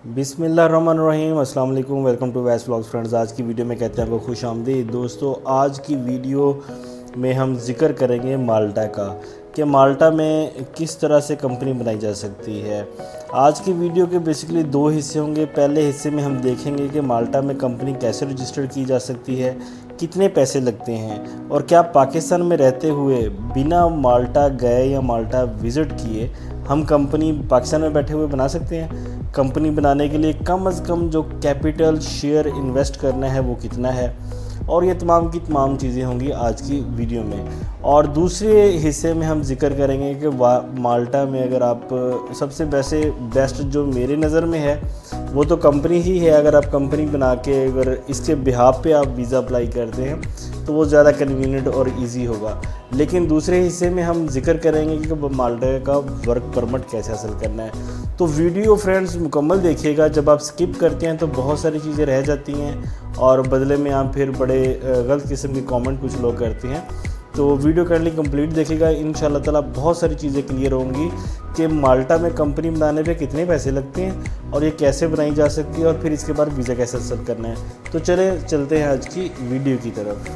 बिस्मिल्लाहिर्रहमानिर्रहीम, अस्सलाम वालेकुम, welcome to Wais vlogs. Friends, आज की वीडियो में कहते हैं आपको खुश आमदीद। दोस्तों, आज की वीडियो में हम जिक्र करेंगे माल्टा का कि माल्टा में किस तरह से कंपनी बनाई जा सकती है। आज की वीडियो के बेसिकली दो हिस्से होंगे। पहले हिस्से में हम देखेंगे कि माल्टा में कंपनी कैसे रजिस्टर की जा सकती है, कितने पैसे लगते हैं और क्या पाकिस्तान में रहते हुए बिना माल्टा गए या माल्टा विज़िट किए हम कंपनी पाकिस्तान में बैठे हुए बना सकते हैं। कंपनी बनाने के लिए कम से कम जो कैपिटल शेयर इन्वेस्ट करना है वो कितना है, और ये तमाम की तमाम चीज़ें होंगी आज की वीडियो में। और दूसरे हिस्से में हम जिक्र करेंगे कि माल्टा में अगर आप सबसे बेस्ट जो मेरे नज़र में है वो तो कंपनी ही है। अगर आप कंपनी बना के अगर इसके बिहाफ पे आप वीज़ा अप्लाई करते हैं तो वो ज़्यादा कन्वीनियंट और इजी होगा। लेकिन दूसरे हिस्से में हम जिक्र करेंगे कि माल्टा का वर्क परमिट कैसे हासिल करना है। तो वीडियो फ्रेंड्स मुकम्मल देखिएगा। जब आप स्किप करते हैं तो बहुत सारी चीज़ें रह जाती हैं और बदले में आप फिर बड़े गलत किस्म के कमेंट कुछ लोग करते हैं। तो वीडियो करली कंप्लीट देखिएगा, इंशाल्लाह ताला बहुत सारी चीज़ें क्लियर होंगी कि माल्टा में कंपनी बनाने पे कितने पैसे लगते हैं और ये कैसे बनाई जा सकती है और फिर इसके बाद वीज़ा कैसे हासिल करना है। तो चलते हैं आज की वीडियो की तरफ।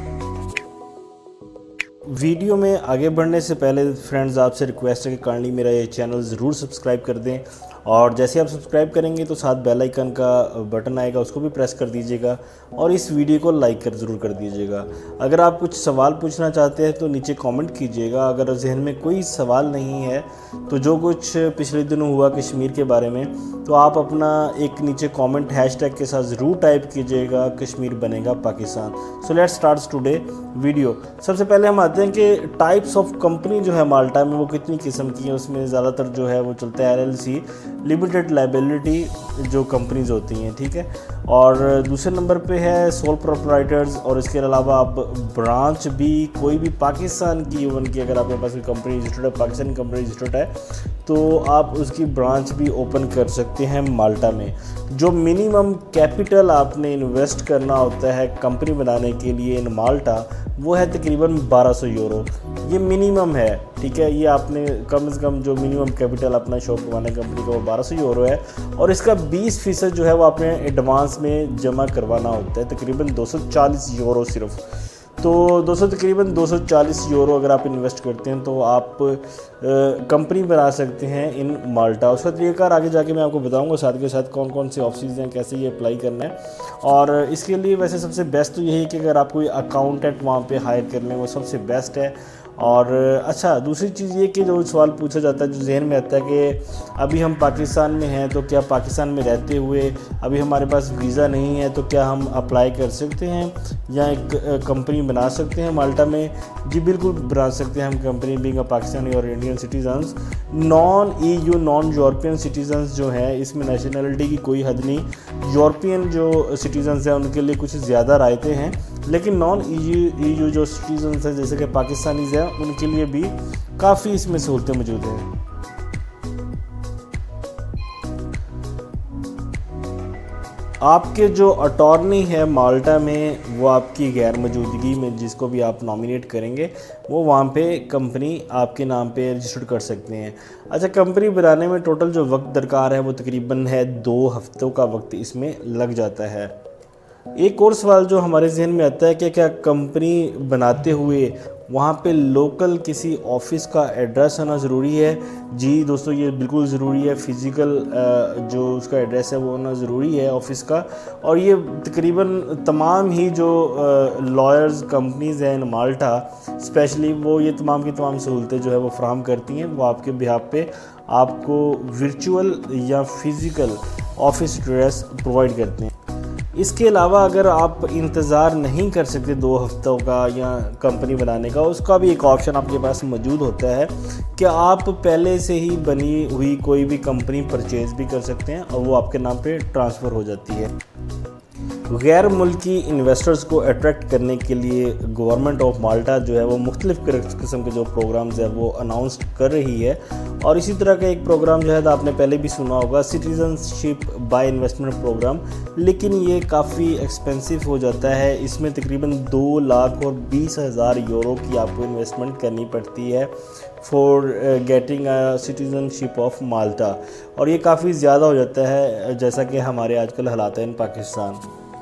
वीडियो में आगे बढ़ने से पहले फ्रेंड्स आपसे रिक्वेस्ट है कि काइंडली मेरा ये चैनल ज़रूर सब्सक्राइब कर दें, और जैसे आप सब्सक्राइब करेंगे तो साथ बेल आइकन का बटन आएगा, उसको भी प्रेस कर दीजिएगा और इस वीडियो को लाइक ज़रूर कर दीजिएगा। अगर आप कुछ सवाल पूछना चाहते हैं तो नीचे कमेंट कीजिएगा। अगर जहन में कोई सवाल नहीं है तो जो कुछ पिछले दिनों हुआ कश्मीर के बारे में, तो आप अपना एक नीचे कमेंट हैशटैग के साथ ज़रूर टाइप कीजिएगा, कश्मीर बनेगा Pakistan. So let's start today video. सबसे पहले हम आते हैं कि टाइप्स ऑफ कंपनी जो है माल्टा में वो कितनी किस्म की है। उसमें ज़्यादातर जो है वो चलता है LLC, लिमिटेड लाइबिलिटी जो कंपनीज़ होती हैं, ठीक है। और दूसरे नंबर पे है सोल प्रोप्राइटर्स, और इसके अलावा आप ब्रांच भी कोई भी पाकिस्तान की इवन की अगर आपके पास कोई कंपनी रजिस्टर्ड है, पाकिस्तानी कंपनी रजिस्टर्ड है, तो आप उसकी ब्रांच भी ओपन कर सकते हैं माल्टा में। जो मिनिमम कैपिटल आपने इन्वेस्ट करना होता है कंपनी बनाने के लिए इन माल्टा, वो है तकरीबन 1200 यूरो। ये मिनिमम है, ठीक है। ये आपने कम से कम जो मिनिमम कैपिटल अपना शॉप बनाने कंपनी का वो 1200 यूरो है, और इसका 20% जो है वो आपने एडवांस में जमा करवाना होता है, तकरीबन 240 यूरो सिर्फ। तो तकरीबन 240 यूरो अगर आप इन्वेस्ट करते हैं तो आप कंपनी बना सकते हैं इन माल्टा। उसका तरीक़ाकार आगे जाके मैं आपको बताऊंगा, साथ के साथ कौन कौन से ऑप्शंस हैं, कैसे ये अप्लाई करना है। और इसके लिए वैसे सबसे बेस्ट तो यही है कि अगर आप कोई अकाउंटेंट वहाँ पे हायर कर लें, वो सबसे बेस्ट है। और अच्छा, दूसरी चीज़ ये कि जो सवाल पूछा जाता है, जो जहन में आता है कि अभी हम पाकिस्तान में हैं तो क्या पाकिस्तान में रहते हुए अभी हमारे पास वीज़ा नहीं है तो क्या हम अप्लाई कर सकते हैं या एक कंपनी बना सकते हैं माल्टा में। जी बिल्कुल बना सकते हैं हम कंपनी, बीइंग अ पाकिस्तानी और Indian citizens. Non EU non European citizens जो हैं, इसमें नेशनलिटी की कोई हद नहीं। यूरोपियन जो सिटीजन्स हैं उनके लिए कुछ ज़्यादा रायतें हैं, लेकिन नॉन EU जो सिटीजन्स हैं जैसे कि पाकिस्तानीज़ हैं, उनके लिए भी काफ़ी इसमें सहूलतें मौजूद हैं। आपके जो अटॉर्नी है माल्टा में, वो आपकी गैर मौजूदगी में जिसको भी आप नॉमिनेट करेंगे वो वहाँ पे कंपनी आपके नाम पे रजिस्टर कर सकते हैं। अच्छा, कंपनी बनाने में टोटल जो वक्त दरकार है वो तकरीबन है 2 हफ्तों का वक्त इसमें लग जाता है। एक और सवाल जो हमारे जहन में आता है कि क्या कंपनी बनाते हुए वहाँ पे लोकल किसी ऑफिस का एड्रेस होना ज़रूरी है। जी दोस्तों, ये बिल्कुल ज़रूरी है। फ़िज़िकल जो उसका एड्रेस है वो होना ज़रूरी है ऑफिस का। और ये तकरीबन तमाम ही जो लॉयर्स कंपनीज़ हैं इन माल्टा स्पेशली, वो ये तमाम की तमाम सहूलतें जो है वो फराहम करती हैं। वो आपके बिहाफ पे आपको वर्चुअल या फ़िज़िकल ऑफिस एड्रेस प्रोवाइड करते हैं। इसके अलावा अगर आप इंतज़ार नहीं कर सकते 2 हफ्तों का या कंपनी बनाने का, उसका भी एक ऑप्शन आपके पास मौजूद होता है कि आप पहले से ही बनी हुई कोई भी कंपनी परचेज़ भी कर सकते हैं और वो आपके नाम पे ट्रांसफ़र हो जाती है। غیر ملکی انویسٹرز کو اٹریکٹ کرنے کے لیے گورنمنٹ آف مالٹا جو ہے وہ مختلف قسم کے جو پروگرامز ہیں وہ اناؤنس کر رہی ہے. اور اسی طرح کا ایک پروگرام جو ہے آپ نے پہلے بھی سنا ہوگا, citizenship by investment program, لیکن یہ کافی ایکسپینسو ہو جاتا ہے. اس میں تقریباً 2,20,000 یورو کی آپ کو انویسٹمنٹ کرنی پڑتی ہے for getting citizenship of Malta, اور یہ کافی زیادہ ہو جاتا ہے جیسا کہ ہمارے آج کل حالات ہیں ان پاکستان.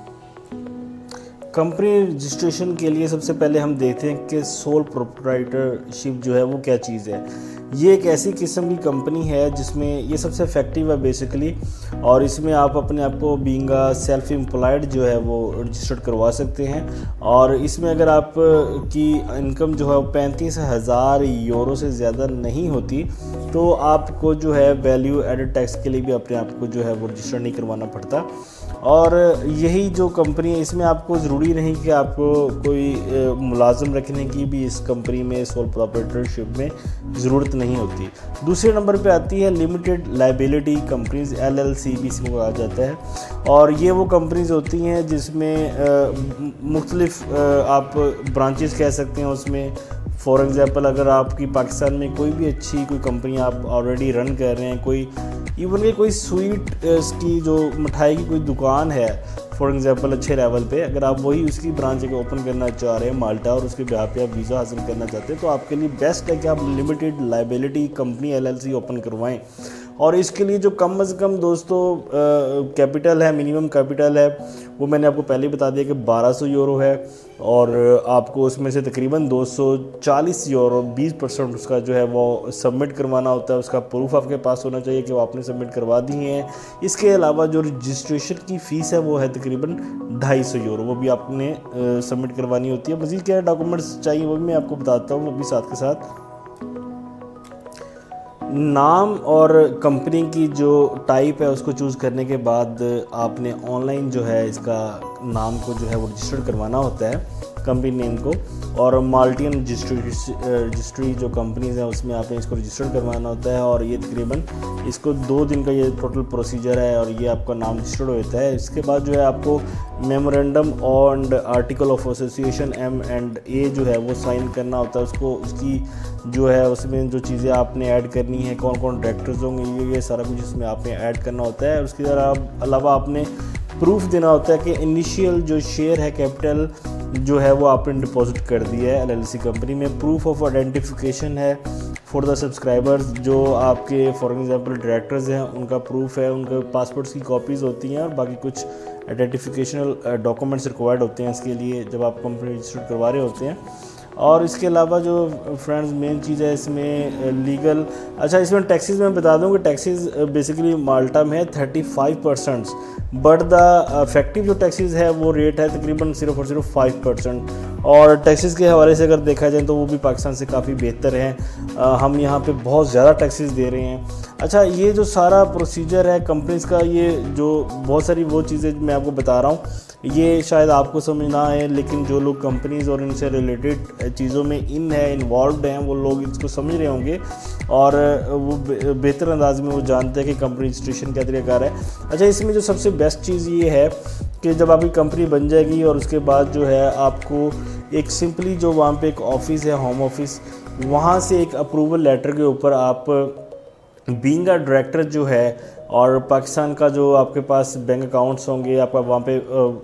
کمپنی رجسٹریشن کے لیے سب سے پہلے ہم دیکھتے ہیں کہ سول پروپرائٹرشپ جو ہے وہ کیا چیز ہے. یہ ایک ایسی قسم کی کمپنی ہے جس میں یہ سب سے افیکٹو ہے بیسیکلی, اور اس میں آپ اپنے آپ کو بینگ سیلف امپلائڈ جو ہے وہ رجسٹرڈ کروا سکتے ہیں. اور اس میں اگر آپ کی انکم جو ہے وہ 35,000 یورو سے زیادہ نہیں ہوتی تو آپ کو جو ہے ویلیو ایڈڈ ٹیکس کے لیے بھی اپنے آپ کو جو ہے وہ رجسٹر نہیں کروانا پڑتا. اور یہی جو کمپنی ہے اس میں آپ کو ضروری نہیں کہ آپ کو کوئی ملازم رکھنے کی بھی اس کمپنی میں سول پروپرائٹرشپ میں ضرورت نہیں ہوتی. دوسرے نمبر پہ آتی ہے لمیٹڈ لائبلٹی کمپنیز, LLC بھی اس کو کہا جاتا ہے. اور یہ وہ کمپنیز ہوتی ہیں جس میں مختلف آپ برانچز کہہ سکتے ہیں اس میں. فار ایگزامپل اگر آپ کی پاکستان میں کوئی بھی اچھی کوئی کمپنی آپ آلریڈی رن کر رہے ہیں, کوئی ایون کہ کوئی سویٹ کی جو مٹھائی کی کوئی دکان ہے فار ایگزامپل اچھے لیول پہ, اگر آپ وہی اس کی برانچ کو اوپن کرنا چاہ رہے ہیں مالٹا اور اس کے بہاف پہ آپ ویزا حاصل کرنا چاہتے ہیں تو آپ کے لیے بیسٹ ہے کہ آپ limited liability company LLC open کروائیں. اور اس کے لیے جو کم از کم دوستو کیپٹل ہے, منیمم کیپٹل ہے, وہ میں نے آپ کو پہلے ہی بتا دیا کہ 1,200 یورو ہے. اور آپ کو اس میں سے تقریباً 240 یورو 20% اس کا جو ہے وہ سبمٹ کروانا ہوتا ہے. اس کا پروف آپ کے پاس ہونا چاہیے کہ وہ آپ نے سبمٹ کروا دی ہیں. اس کے علاوہ جو رجسٹریشن کی فیس ہے وہ ہے تقریباً 250 یورو, وہ بھی آپ نے سبمٹ کروانی ہوتی ہے. مزید کیا ڈاکومنٹس چاہیے وہ بھی میں آپ کو بتاتا ہوں ابھی ساتھ کے ساتھ. نام اور کمپنی کی جو ٹائپ ہے اس کو چوز کرنے کے بعد آپ نے آن لائن جو ہے اس کا نام کو جو ہے وہ رجسٹر کروانا ہوتا ہے کمپنی نیم کو. اور مالٹین رجسٹری جو کمپنیز ہیں اس میں آپ نے اس کو رجسٹر کروانا ہوتا ہے. اور یہ تقریباً اس کو 2 دن کا یہ ٹوٹل پروسیجر ہے اور یہ آپ کا نام رجسٹرڈ ہوتا ہے. اس کے بعد جو ہے آپ کو memorandum and article of association M&A جو ہے وہ سائن کرنا ہوتا ہے. اس کو اس کی جو ہے اس میں جو چیزیں آپ نے ایڈ کرنی ہے, کون کون ڈائریکٹرز ہوں گے, یہ سارا کچھ اس میں آپ نے ایڈ کرنا ہوتا ہے. اور اس کے علاوہ آپ نے پروف دینا ہوتا ہے کہ انیشیل جو شیئر ہے کیپٹل جو ہے وہ آپ نے ڈپازٹ کر دیا ہے LLC کمپنی میں. پروف آف آئیڈینٹیفیکیشن ہے فار دا سبسکرائبرز, جو آپ کے فار ایگزامپل ڈائریکٹرز ہیں ان کا پروف ہے, ان کے پاسپورٹس کی کاپیز ہوتی ہیں, اور باقی کچھ آئیڈینٹیفیکیشنل ڈاکومنٹس ریکوائرڈ ہوتے ہیں اس کے لیے جب آپ کمپنی رجسٹر کروا رہے ہوتے ہیں. اور اس کے علاوہ جو فرینڈز مین چیز ہے اس میں لیگل, اچھا اس میں ٹیکسیز میں بتا دوں کہ ٹیکسیز بیسیکلی مالٹا میں ہے 35%, بٹ دا افیکٹو جو ٹیکسیز ہے وہ ریٹ ہے تقریباً صرف اور صرف 5%. اور ٹیکسیز کے حوالے سے اگر دیکھا جائے تو وہ بھی پاکستان سے کافی بہتر ہیں. ہم یہاں پہ بہت زیادہ ٹیکسیز دے رہے ہیں. اچھا یہ جو سارا پروسیجر ہے کمپنیز کا, یہ جو بہت ساری وہ چیزیں میں آپ کو بتا رہا ہوں یہ شاید آپ کو سمجھ نہ آئے, لیکن جو لوگ کمپنیز اور ان سے ریلیٹڈ چیزوں میں انوالوڈ ہیں وہ لوگ اس کو سمجھ رہے ہوں گے اور وہ بہتر انداز میں وہ جانتے ہیں کہ کمپنی رجسٹریشن کیا طریقہ کار ہے. اچھا اس میں جو سب سے بیسٹ چیز یہ ہے کہ جب آپ کی کمپنی بن جائے گی اور اس کے بعد جو ہے آپ کو ایک سمپلی جو وہاں پہ ایک آفس ہے ہوم آفس, وہاں سے ایک اپروول لیٹر کے اوپر آپ بینگ اے ڈائریکٹر جو ہے اور پاکستان کا جو آپ کے پاس بینک اکاؤنٹس ہوں گے, آپ کا وہاں پہ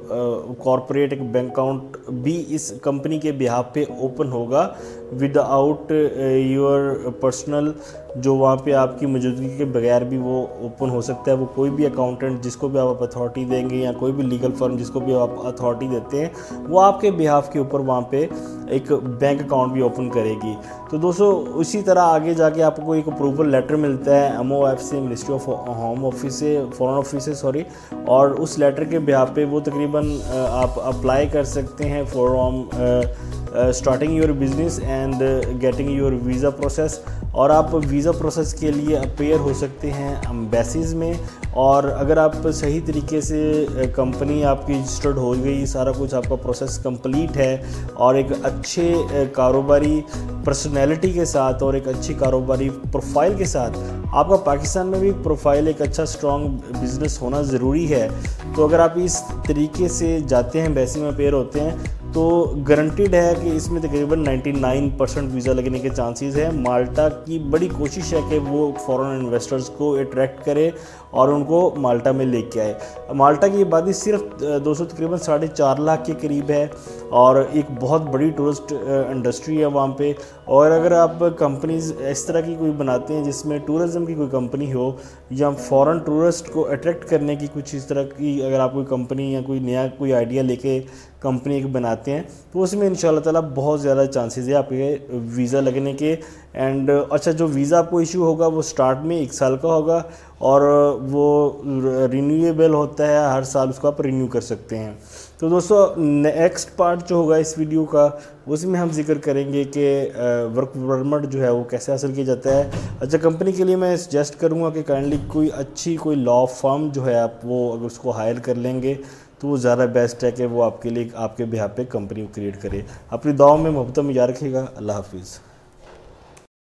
کارپوریٹ ایک بینک اکاؤنٹ بھی اس کمپنی کے بہاف پہ اوپن ہوگا ود آؤٹ یور پرسنل, جو وہاں پہ آپ کی موجودگی کے بغیر بھی وہ اوپن ہو سکتا ہے. وہ کوئی بھی اکاؤنٹنٹ جس کو بھی آپ اتھارٹی دیں گے یا کوئی بھی لیگل فرم جس کو بھی آپ اتھارٹی دیتے ہیں وہ آپ کے بہاف کے اوپر وہاں پہ ایک بینک اکاؤنٹ بھی اوپن کرے گی. تو دوستو اسی طرح آگے جا کے آپ کو ایک اپروول لیٹر ملتا ہے MOF سے, منسٹری آف ہوم آفس سے, فارن آفس سے سوری, اور اس لیٹر کے بہاف پہ وہ تقریباً آپ اپلائی کر سکتے ہیں from starting your business and getting your visa process. اور آپ ویزا پروسیس کے لیے اپیئر ہو سکتے ہیں ایمبیسیز میں. اور اگر آپ صحیح طریقے سے کمپنی آپ کی رجسٹرڈ ہو گئی, سارا کچھ آپ کا پروسیس کمپلیٹ ہے, اور ایک اچھے کاروباری پرسنالٹی کے ساتھ اور ایک اچھی کاروباری پروفائل کے ساتھ, آپ کا پاکستان میں بھی پروفائل ایک اچھا اسٹرانگ بزنس ہونا ضروری ہے. تو اگر آپ اس طریقے سے جاتے ہیں, ایمبیسی میں اپیئر ہوتے ہیں, تو گارنٹیڈ ہے کہ اس میں تقریباً 99% ویزا لگنے کے چانسز ہیں. مالٹا کی بڑی کوشش ہے کہ وہ فورن انویسٹرز کو اٹریکٹ کرے اور ان کو مالٹا میں لے کے آئے. مالٹا کی آبادی صرف تقریباً 4.5 لاکھ کے قریب ہے, اور ایک بہت بڑی ٹورسٹ انڈسٹری ہے وہاں پہ. اور اگر آپ کمپنیز اس طرح کی کوئی بناتے ہیں جس میں ٹورزم کی کوئی کمپنی ہو, یا فورن ٹورسٹ کو اٹریکٹ کرنے کی کچھ اس طرح کی اگر آپ کوئی کمپنی یا کوئی نیا کوئی آئیڈیا لے کے کمپنی ایک بناتے ہیں, تو اس میں انشاءاللہ تعالیٰ بہت زیادہ چانسز ہے آپ کے ویزا لگنے کے. اینڈ اچھا, جو ویزا آپ کو ایشو ہوگا وہ سٹارٹ میں 1 سال کا ہوگا, اور وہ رینیویبل ہوتا ہے, ہر سال اس کو آپ رینیو کر سکتے ہیں. تو دوستو نیکسٹ پارٹ جو ہوگا اس ویڈیو کا, اس میں ہم ذکر کریں گے کہ ورک پرمٹ جو ہے وہ کیسے حاصل کیا جاتا ہے. اچھا, کمپنی کے لیے میں سجیسٹ کروں گا کہ کائنڈلی کوئی اچھی کوئی لا فرم جو ہے آپ وہ اگر اس کو ہائر کر لیں گے تو وہ زیادہ بیسٹ ہے کہ وہ آپ کے لیے آپ کے بہاف پہ کمپنی کو کریٹ کرے. اپنی دعاؤں میں محبت میں یاد رکھیے گا. اللہ حافظ.